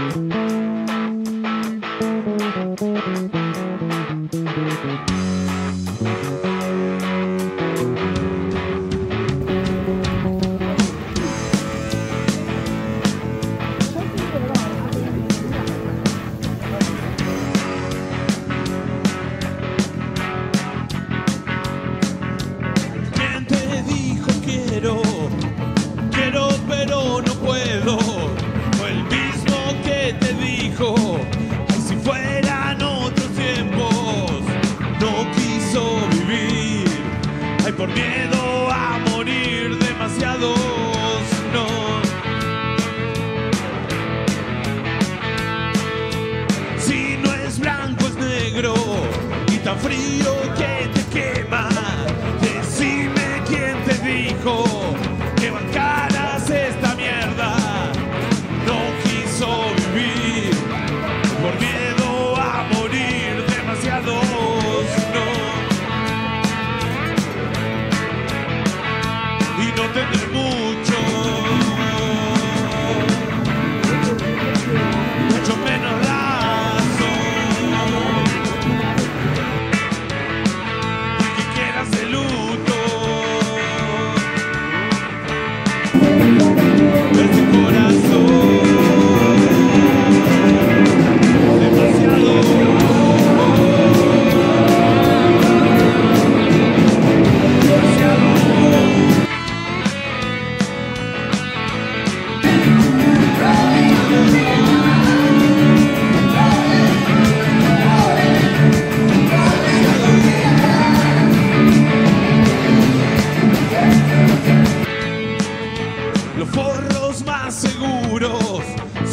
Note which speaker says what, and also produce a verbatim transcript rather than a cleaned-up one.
Speaker 1: Por miedo a morir demasiados no. Si no es blanco es negro y tan frío que te quema. Decime quién te dijo que bancaras esta mierda. No quiso vivir por miedo a morir demasiados no. No tendré mucho, mucho menos razón. Y que quieras de luto de tu corazón. Demasiado. Los forros más seguros